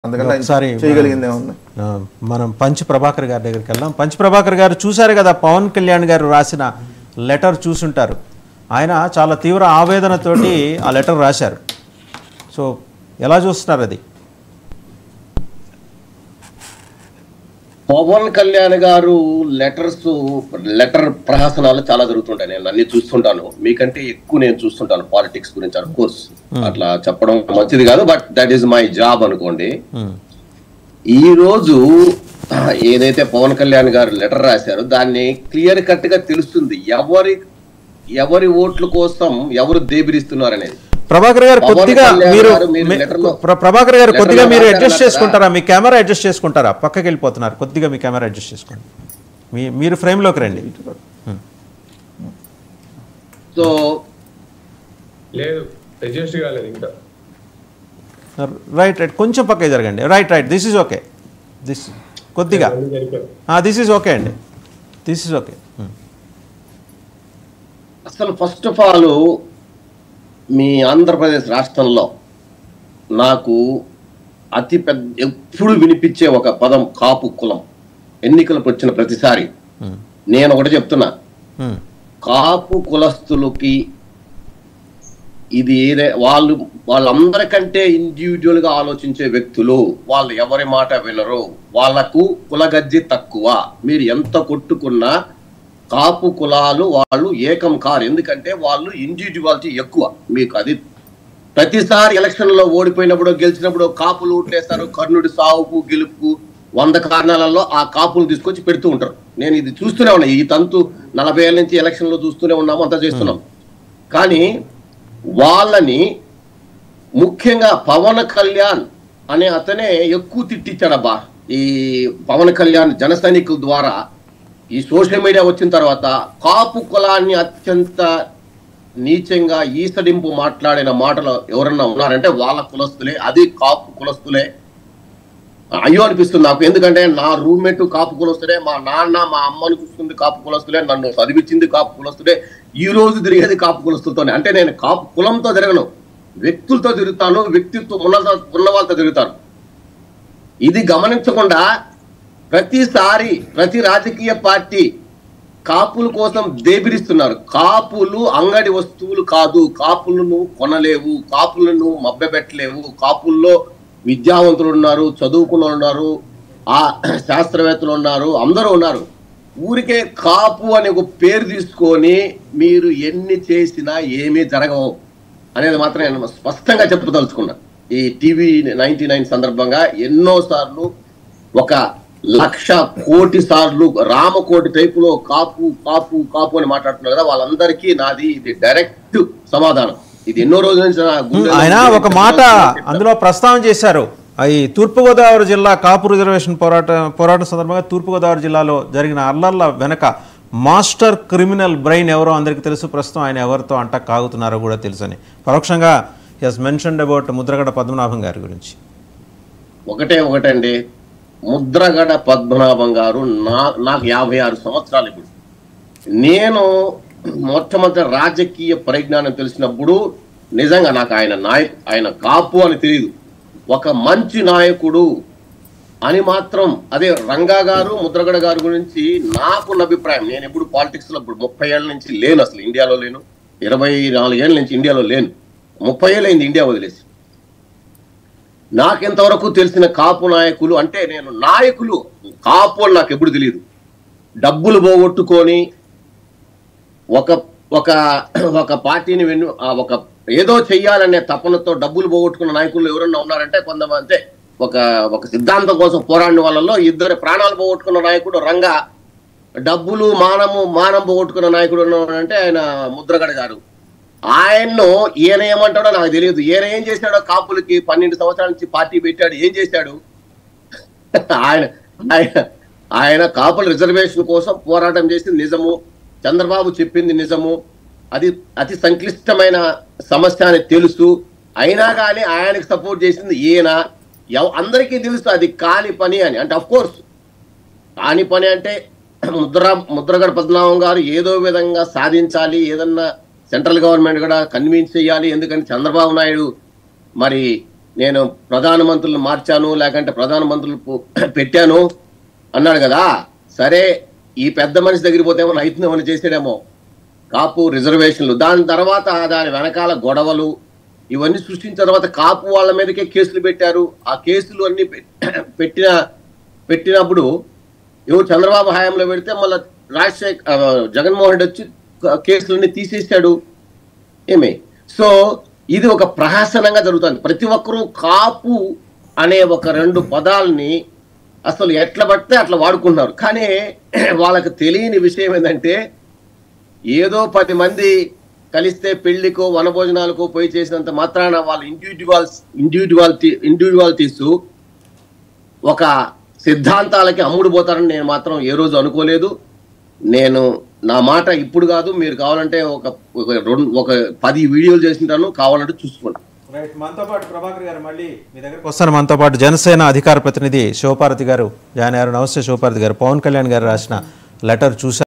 అందుకని ఒకసారి చేయగలిగిందే ఉంది. మనం పంచ్ ప్రభాకర్ గారి దగ్గరికి వెళ్దాం. పంచ్ ప్రభాకర్ గారు చూశారు కదా, పవన్ కళ్యాణ్ గారు రాసిన లెటర్ చూసుంటారు. ఆయన చాలా తీవ్ర ఆవేదనతోటి ఆ లెటర్ రాశారు. సో ఎలా చూస్తున్నారు అది? పవన్ కళ్యాణ్ గారు లెటర్ ప్రహసనాలు చాలా జరుగుతుంటాయి. నేను అన్ని చూస్తుంటాను, మీకంటే ఎక్కువ నేను చూస్తుంటాను పాలిటిక్స్ గురించి. ఆఫ్ కోర్స్ అట్లా చెప్పడం మంచిది కాదు, but that is my job అనుకోండి. ఈ రోజు ఏదైతే పవన్ కళ్యాణ్ గారు లెటర్ రాశారో దాన్ని క్లియర్ కట్ గా తెలుస్తుంది ఎవరి ఓట్ల కోసం ఎవరు దేబిరిస్తున్నారు అనేది. ప్రభాకర్ గారు కొద్దిగా మీరు అడ్జస్ట్ చేసుకుంటారా? మీ కెమెరా అడ్జస్ట్ చేసుకుంటారా? పక్కకి వెళ్ళిపోతున్నారు, కొద్దిగా మీ కెమెరా అడ్జస్ట్ చేసుకోండి. మీరు ఫ్రేమ్లోకి రండి. సో లేదు, అడ్జస్ట్ కాలేదు ఇంకా. రైట్ కొంచెం పక్కకి జరగండి. Right this is okay. కొద్దిగా దిస్ ఈజ్ ఓకే అండి, దిస్ ఈజ్ ఓకే. అసలు ఫస్ట్ ఆఫ్ ఆల్ మీ ఆంధ్రప్రదేశ్ రాష్ట్రంలో నాకు అతి పెద్ద ఎప్పుడు వినిపించే ఒక పదం కాపు కులం. ఎన్నికలకు వచ్చిన ప్రతిసారి నేను ఒకటి చెప్తున్నా, కాపు కులస్తులకి ఇది వాళ్ళందరికంటే ఇండివిజువల్ గా ఆలోచించే వ్యక్తులు. వాళ్ళు ఎవరి మాట వినరు, వాళ్లకు కులగజ్జి తక్కువ. మీరు ఎంత కొట్టుకున్నా కాపు కులాలు వాళ్ళు ఏకం కారు, ఎందుకంటే వాళ్ళు ఇండివిజువాలిటీ ఎక్కువ. మీకు అది ప్రతిసారి ఎలక్షన్ లో ఓడిపోయినప్పుడు గెలిచినప్పుడు కాపులు ఓట్లేస్తారు. కర్ణుడి సావుకు గెలుపుకు 100 కారణాలలో ఆ కాపులు తీసుకొచ్చి పెడుతూ ఉంటారు. నేను ఇది చూస్తూనే ఉన్నా, ఈ తంతు 40 ఏళ్ళ నుంచి ఎలక్షన్ లో చూస్తూనే ఉన్నాము, అంతా చేస్తున్నాం. కానీ వాళ్ళని ముఖ్యంగా పవన్ కళ్యాణ్ అనే అతనే ఎక్కువ తిట్టించాడబ్బా. ఈ పవన్ కళ్యాణ్ జన సైనికుల ద్వారా ఈ సోషల్ మీడియా వచ్చిన తర్వాత కాపు కులాన్ని అత్యంత నీచంగా ఈసడింపు మాట్లాడిన మాటలు ఎవరన్నా ఉన్నారంటే వాళ్ళ కులస్తులే, అది కాపు కులస్తులే. అయ్యో అనిపిస్తుంది నాకు, ఎందుకంటే నా రూమ్మేట్ కాపు కులస్తులే, మా నాన్న మా అమ్మని చూస్తుంది కాపు కులస్తులే, నన్ను చదివించింది కాపు కులస్తులే, ఈ రోజు తిరిగేది కాపు కులస్తులతోనే. అంటే నేను కాపు కులంతో తిరగను, వ్యక్తులతో తిరుగుతాను, వ్యక్తిత్వం ఉన్న వాళ్ళతో తిరుగుతాను. ఇది గమనించకుండా ప్రతిసారి ప్రతి రాజకీయ పార్టీ కాపుల కోసం దేబిరిస్తున్నారు. కాపులు అంగడి వస్తువులు కాదు, కాపులను కొనలేవు, కాపులను మభ్యపెట్టలేవు. కాపుల్లో విద్యావంతులు ఉన్నారు, చదువుకున్న ఉన్నారు, ఆ శాస్త్రవేత్తలు ఉన్నారు, అందరూ ఉన్నారు. ఊరికే కాపు అనే ఒక పేరు తీసుకొని మీరు ఎన్ని చేసినా ఏమీ జరగవు అనేది మాత్రం నేను స్పష్టంగా చెప్పదలుచుకున్నా. ఈ టీవీ 99 సందర్భంగా ఎన్నోసార్లు 1,00,000 కోటి సార్లు రామకోటి టైపులో కాపు కాపు కాపు అని మాట్లాడుతున్నారు కదా, వాళ్ళందరికీ నాది ఇది డైరెక్ట్ సమాధానం. ఇది ఎన్నో రోజుల నుంచి ఆయన ఒక మాట అందులో ప్రస్తావన చేశారు. ఈ తూర్పుగోదావరి జిల్లా కాపు రిజర్వేషన్ పోరాటం సందర్భంగా తూర్పుగోదావరి జిల్లాలో జరిగిన అల్లర్ల వెనక మాస్టర్ క్రిమినల్ బ్రెయిన్ ఎవరో అందరికీ తెలుసు. ప్రస్తుతం ఆయన ఎవరితో అంట కాగుతున్నారో కూడా తెలుసని పరోక్షంగా he has mentioned about Mudragada Padmanabham గారి గురించి. ఒకటండి, ముద్రగడ పద్మనాభం గారు నాకు 56 సంవత్సరాలు. ఇప్పుడు నేను మొట్టమొదటి రాజకీయ పరిజ్ఞానం తెలిసినప్పుడు నిజంగా నాకు ఆయన కాపు అని తెలియదు, ఒక మంచి నాయకుడు అని మాత్రం. అదే రంగా గారు ముద్రగడ గారి గురించి నాకున్న అభిప్రాయం, నేను ఎప్పుడు పాలిటిక్స్ లో ఇప్పుడు 30 ఏళ్ళ నుంచి లేను, అసలు ఇండియాలో లేను. 24 ఏళ్ళ నుంచి ఇండియాలో లేను, 30 ఏళ్ళు అయింది ఇండియా వదిలేసి. నాకెంతవరకు తెలిసిన కాపు నాయకులు అంటే, నేను నాయకులు కాపు అని నాకు ఎప్పుడు తెలియదు. డబ్బులు పోగొట్టుకొని ఒక పార్టీని ఒక ఏదో చెయ్యాలనే తపనతో డబ్బులు పోగొట్టుకున్న నాయకులు ఎవరన్నా ఉన్నారంటే కొంతమంది. ఒక సిద్ధాంతం కోసం పోరాడిన వాళ్ళలో 2 ప్రాణాలు పోగొట్టుకున్న నాయకుడు రంగా, డబ్బులు మానం పోగొట్టుకున్న నాయకుడు అంటే ఆయన ముద్రగడ గారు. ఆయన్ను ఈయన ఏమంటాడో నాకు తెలియదు. ఈయన ఏం చేశాడో కాపులకి 12 సంవత్సరాల నుంచి పార్టీ పెట్టాడు, ఏం చేశాడు? ఆయన కాపుల రిజర్వేషన్ కోసం పోరాటం చేసింది నిజము, చంద్రబాబు చెప్పింది నిజము, అది అతి సంక్లిష్టమైన సమస్య అని తెలుసు. అయినా కానీ ఆయనకి సపోర్ట్ చేసింది ఈయన. అందరికీ తెలుసు అది కాని పని అని. అంటే అఫ్ కోర్స్ కాని పని అంటే ముద్రగడ పద్మనాభం గారు ఏదో విధంగా సాధించాలి, ఏదన్నా సెంట్రల్ గవర్నమెంట్ కూడా కన్విన్స్ చేయాలి. ఎందుకంటే చంద్రబాబు నాయుడు మరి నేను ప్రధానమంత్రులను మార్చాను లేకంటే ప్రధానమంత్రులు పెట్టాను అన్నాడు కదా. సరే, ఈ పెద్ద మనిషి దగ్గరికి పోతే ఏమో నైతికమని చేసాడేమో కాపు రిజర్వేషన్లు, దాని తర్వాత దాని వెనకాల గొడవలు ఇవన్నీ సృష్టించిన తర్వాత కాపు వాళ్ళ మీదకే కేసులు పెట్టారు. ఆ కేసులు అన్ని పెట్టినప్పుడు ఎవరు చంద్రబాబు హయాంలో పెడితే మళ్ళీ జగన్మోహన్ రెడ్డి వచ్చి కేసులన్నీ తీసేసాడు. సో ఇది ఒక ప్రహసనంగా జరుగుతుంది. ప్రతి ఒక్కరూ కాపు అనే ఒక 2 పదాలని అసలు ఎట్లా పడితే అట్లా వాడుకుంటున్నారు. కానీ వాళ్ళకి తెలియని విషయం ఏంటంటే, ఏదో 10 మంది కలిస్తే పెళ్లికో వనభోజనాలకో పోయి చేసినంత మాత్రాన వాళ్ళ ఇండివిజువాలిటీస్ ఒక సిద్ధాంతాలకి అమ్ముడు పోతారని నేను మాత్రం ఏ రోజు అనుకోలేదు. నేను నా మాట ఇప్పుడు కాదు, మీరు కావాలంటే ఒక 10 వీడియోలు చేసింటాను, కావాలంటే చూసుకోండి. రైట్, మనతో పాటు ప్రభాకర్ గారు మళ్ళీ మీ దగ్గరకు వస్తాను. మనతో పాటు జనసేన అధికార ప్రతినిధి శివపార్వతి గారు జాయిన్ అయ్యారు. నమస్తే శివపార్వతి గారు. పవన్ కళ్యాణ్ గారు రాసిన లెటర్ చూశారు.